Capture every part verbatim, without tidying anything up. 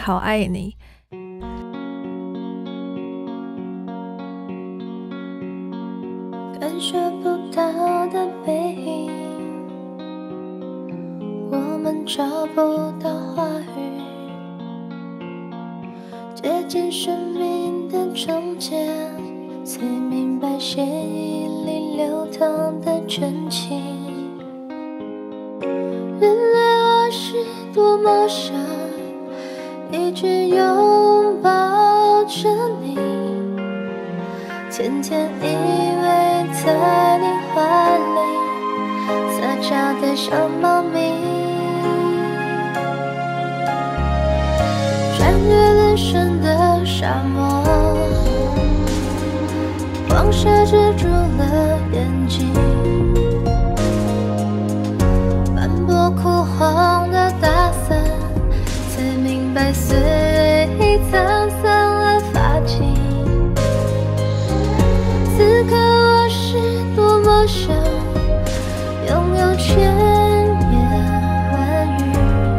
好爱你》。 感觉不到的背影，我们找不到话语，接近生命的终结，才明白血液里流淌的真情。原来我是多么想一直拥抱着你，天天依偎在你怀里，撒娇的小猫咪。穿越人生的沙漠，光射遮住了眼睛，斑驳枯黄的大伞，才明白岁月已沧桑了发髻。此刻我是多么想拥有千言万语，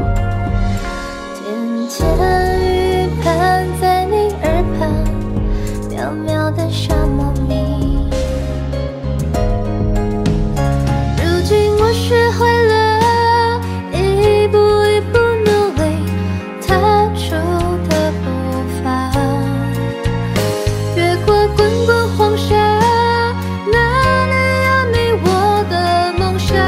甜甜语盘在你耳旁，渺渺的小猫咪。如今我学会了一步一步努力踏出的步伐，越过滚滚黄沙，哪里有你我的梦想。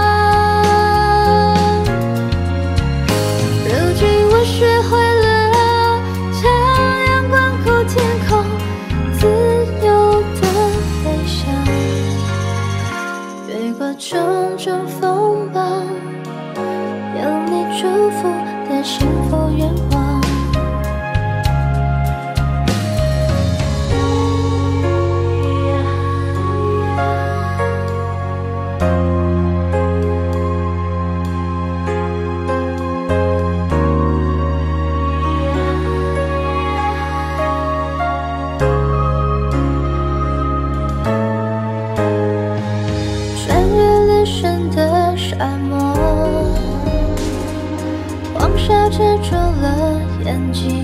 如今我学会了将阳光顾天空，自由的飞翔，越过种种风暴，有你祝福的幸福愿望。穿越人生的沙漠，黄沙遮住了眼睛，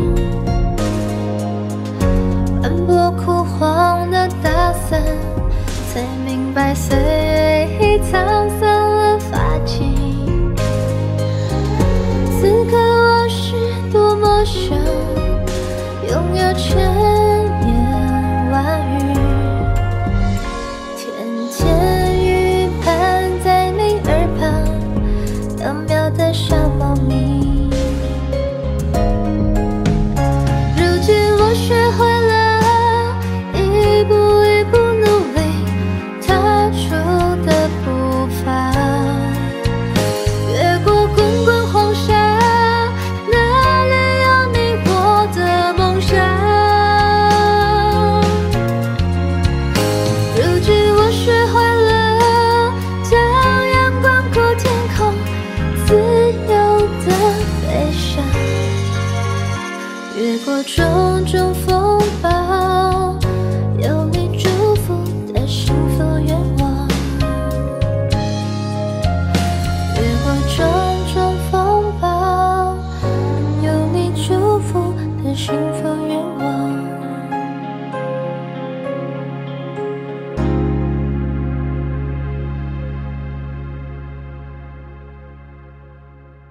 斑驳枯黄的大伞，才明白岁月已沧桑了发髻。此刻我是多么想拥有千言万语，甜甜语盘在你耳旁，渺渺的小猫咪。如今我学会了一步一步努力踏出的步伐，越过滚滚黄沙，哪里有你我的梦想。如今我学会了将阳光顾天空，自由的飞翔，越过种种风